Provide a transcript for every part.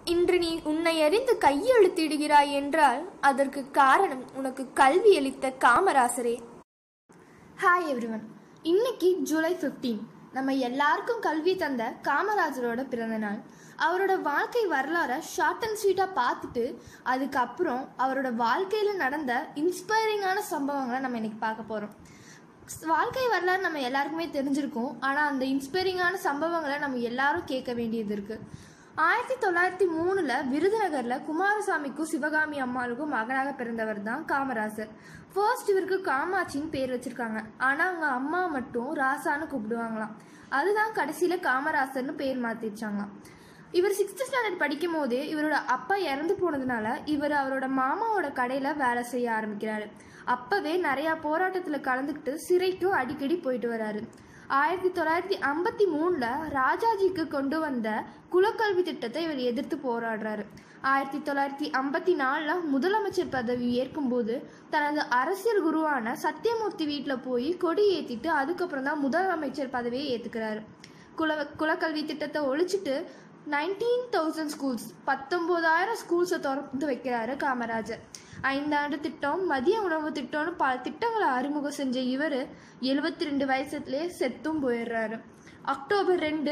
இன்று நீ உன்னை அறிந்து கையெழுத்திடுகிறாய் என்றால் அதற்கு காரணம் உனக்கு கல்வி அளித்த காமராசரே. ஹாய் எவ்ரிவன், இன்னைக்கு ஜூலை 15. நம்ம எல்லாருக்கும் கல்வி தந்த காமராஜரோட பிறந்த நாள். அவரோட வாழ்க்கை வரலாறை ஷார்ட் அண்ட் ஸ்வீட்டாக பார்த்துட்டு அதுக்கப்புறம் அவரோட வாழ்க்கையில் நடந்த இன்ஸ்பைரிங்கான சம்பவங்களை நம்ம இன்னைக்கு பார்க்க போகிறோம். வாழ்க்கை வரலாறு நம்ம எல்லாருக்குமே தெரிஞ்சிருக்கும், ஆனால் அந்த இன்ஸ்பைரிங்கான சம்பவங்களை நம்ம எல்லாரும் கேட்க வேண்டியது இருக்குது. 1903 விருதுநகரில் குமாரசாமிக்கும் சிவகாமி அம்மாளுக்கும் மகனாக பிறந்தவர் தான் காமராசர். ஃபர்ஸ்ட் இவருக்கு காமாட்சின்னு பேர் வச்சிருக்காங்க, ஆனால் அவங்க அம்மா மட்டும் ராசான்னு கூப்பிடுவாங்களாம். அதுதான் கடைசியில் காமராசர்னு பேர் மாற்றிச்சாங்களாம். இவர் 6th ஸ்டாண்டர்ட் படிக்கும் போதே இவரோட அப்பா இறந்து போனதுனால இவர் அவரோட மாமாவோட கடையில் வேலை செய்ய ஆரம்பிக்கிறாரு. அப்பவே நிறையா போராட்டத்தில் கலந்துக்கிட்டு சிறைக்கும் அடிக்கடி போயிட்டு வராரு. 1953 ராஜாஜிக்கு கொண்டு வந்த குலக்கல்வி திட்டத்தை இவர் எதிர்த்து போராடுறாரு. 1954 முதலமைச்சர் பதவி ஏற்கும்போது தனது அரசியல் குருவான சத்தியமூர்த்தி வீட்டில் போய் கொடி ஏற்றிட்டு அதுக்கப்புறம் தான் முதலமைச்சர் பதவியை ஏற்றுக்கிறாரு. குலக்கல்வி திட்டத்தை ஒழிச்சிட்டு 19,000 ஸ்கூல்ஸ் 19,000 ஸ்கூல்ஸை திறந்து வைக்கிறாரு காமராஜர். 5 ஆண்டு திட்டம், மதிய உணவு திட்டம்னு பல திட்டங்களை அறிமுகம் செஞ்ச இவர் 72 வயசுலேயே செத்தும் போயிடுறாரு. அக்டோபர் 2,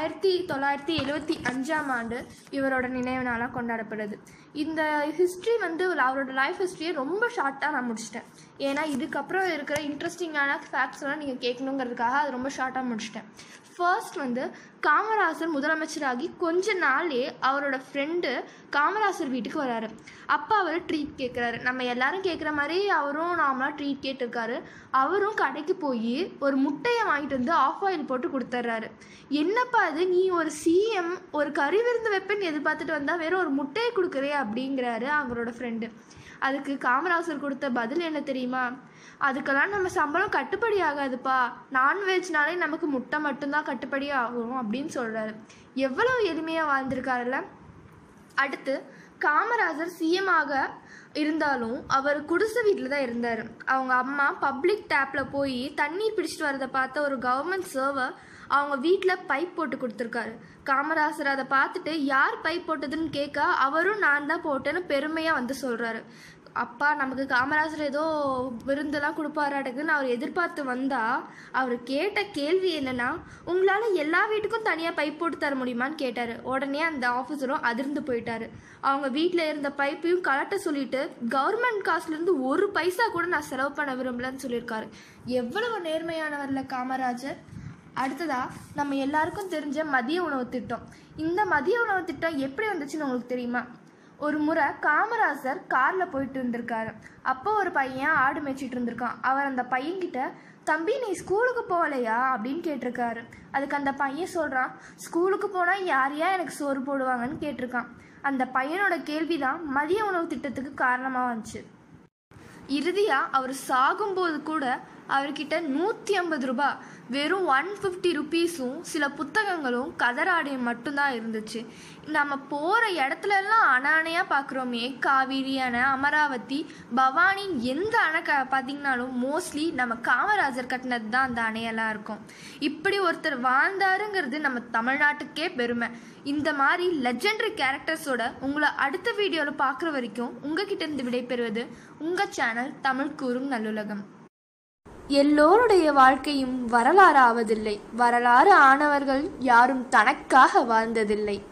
1975 இவரோட நினைவு நாளாக கொண்டாடப்படுது. இந்த ஹிஸ்ட்ரி அவரோட லைஃப் ஹிஸ்ட்ரியை ரொம்ப ஷார்ட்டாக நான் முடிச்சிட்டேன். ஏன்னா இதுக்கப்புறம் இருக்கிற இன்ட்ரெஸ்டிங்கான ஃபேக்ட்ஸ்லாம் நீங்கள் கேட்கணுங்கிறதுக்காக அது ரொம்ப ஷார்ட்டாக முடிச்சிட்டேன். ஃபர்ஸ்ட் காமராசர் முதலமைச்சராகி கொஞ்ச நாளே அவரோட ஃப்ரெண்டு காமராசர் வீட்டுக்கு வராரு. அப்போ அவர் ட்ரீட் கேட்குறாரு. நம்ம எல்லாரும் கேட்குற மாதிரி அவரும் நார்மலாக ட்ரீட் கேட்டிருக்காரு. அவரும் கடைக்கு போய் ஒரு முட்டையை வாங்கிட்டு வந்து ஆஃப் ஆயில் போட்டு கொடுத்துட்றாரு. என்னப்பா அது, நீ ஒரு சிஎம், ஒரு கறி விருந்து வைப்பேன்னு எதிர்பார்த்துட்டு வந்தால் வெறும் ஒரு முட்டையை கொடுக்குறே அப்படிங்கிறாரு அவரோட ஃப்ரெண்டு. அதுக்கு காமராசர் கொடுத்த பதில் என்ன தெரியுமா? அதுக்கெல்லாம் நம்ம சம்பளம் கட்டுப்படி ஆகாதுப்பா, நான்வெஜ்னாலே நமக்கு முட்டை மட்டும்தான் கட்டுப்படி ஆகும் அப்படின்னு சொல்கிறாரு. எவ்வளோ எளிமையாக வாழ்ந்திருக்காருல்ல. அடுத்து காமராஜர் சிஎம்மாக இருந்தாலும் அவர் குடிசை வீட்டில் தான் இருந்தார். அவங்க அம்மா பப்ளிக் டேப்பில் போய் தண்ணீர் பிடிச்சிட்டு வரதை பார்த்த ஒரு கவர்மெண்ட் சர்வர் அவங்க வீட்டில் பைப் போட்டு கொடுத்துருக்காரு. காமராசர் அதை பார்த்துட்டு யார் பைப் போட்டதுன்னு கேட்க அவரும் நான் தான் போட்டேன்னு பெருமையாக சொல்கிறாரு. அப்பா நமக்கு காமராசர் ஏதோ விருந்தெல்லாம் கொடுப்பாராட்டுக்குன்னு அவர் எதிர்பார்த்து வந்தால் அவர் கேட்ட கேள்வி என்னென்னா, உங்களால் எல்லா வீட்டுக்கும் தனியாக பைப் போட்டு தர முடியுமான்னு கேட்டார். உடனே அந்த ஆஃபீஸரும் அதிர்ந்து போயிட்டார். அவங்க வீட்டில் இருந்த பைப்பையும் கலட்ட சொல்லிட்டு கவர்மெண்ட் காசுலேருந்து ஒரு பைசா கூட நான் செலவு பண்ண விரும்பலன்னு சொல்லியிருக்காரு. எவ்வளவு நேர்மையானவர்ல காமராஜர். அடுத்ததா நம்ம எல்லாருக்கும் தெரிஞ்ச மதிய உணவு திட்டம். இந்த மதிய உணவு திட்டம் எப்படி வந்துச்சுன்னு உங்களுக்கு தெரியுமா? ஒரு முறை காமராஜர் காரில் போயிட்டு இருந்திருக்காரு. அப்போ ஒரு பையன் ஆடு மேய்ச்சிட்டு இருந்திருக்கான். அவர் அந்த பையன்கிட்ட, தம்பி நீ ஸ்கூலுக்கு போகலையா அப்படின்னு கேட்டிருக்காரு. அதுக்கு அந்த பையன் சொல்கிறான், ஸ்கூலுக்கு போனால் யார் எனக்கு சோறு போடுவாங்கன்னு கேட்டிருக்கான். அந்த பையனோட கேள்விதான் மதிய உணவு திட்டத்துக்கு காரணமாக வந்துச்சு. இறுதியாக அவர் சாகும்போது கூட அவர்கிட்ட 150 ரூபாய், வெறும் 150 ருபீஸும் சில புத்தகங்களும் கதராடையும் மட்டும்தான் இருந்துச்சு. நம்ம போகிற இடத்துலலாம் அணையாக பார்க்குறோமே, காவிரி அணை, அமராவதி, பவானி, எந்த அணை பார்த்திங்கனாலும் மோஸ்ட்லி நம்ம காமராஜர் கட்டினது தான் அந்த அணையெல்லாம் இருக்கும். இப்படி ஒருத்தர் வாழ்ந்தாருங்கிறது நம்ம தமிழ்நாட்டுக்கே பெருமை. இந்த மாதிரி லெஜெண்டரி கேரக்டர்ஸோட உங்களை அடுத்த வீடியோவில் பார்க்குற வரைக்கும் உங்ககிட்ட இருந்து விடைபெறுவது உங்கள் சேனல் தமிழ் கூறும் நல்லுலகம். எல்லோருடைய வாழ்க்கையும் வரலாறு ஆவதில்லை. வரலாறு ஆனவர்கள் யாரும் தனக்காக வாழ்ந்ததில்லை.